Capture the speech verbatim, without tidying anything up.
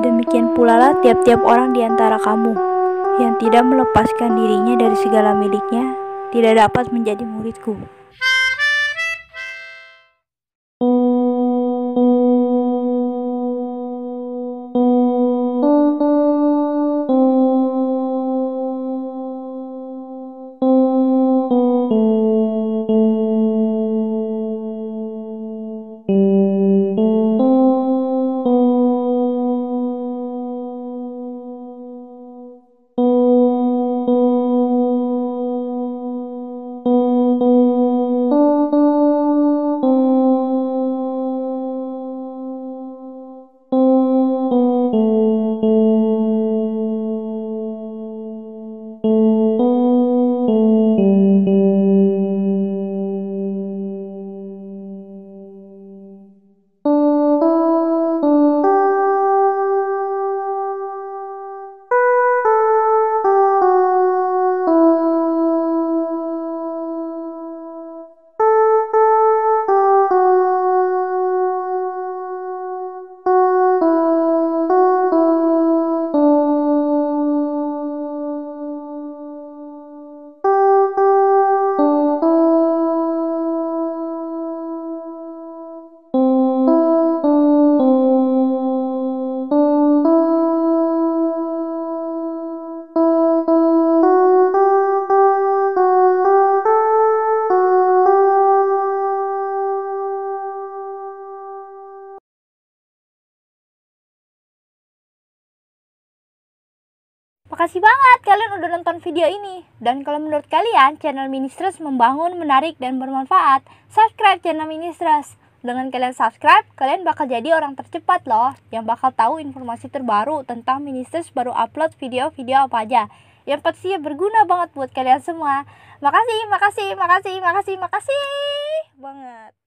Demikian pula lah tiap-tiap orang di antara kamu yang tidak melepaskan dirinya dari segala miliknya tidak dapat menjadi muridku. Makasih banget kalian udah nonton video ini. Dan kalau menurut kalian channel Ministress membangun, menarik, dan bermanfaat, subscribe channel Ministress. Dengan kalian subscribe, kalian bakal jadi orang tercepat loh yang bakal tahu informasi terbaru tentang Ministress baru upload video-video apa aja. Yang pastinya berguna banget buat kalian semua. Makasih, makasih, makasih, makasih, makasih banget.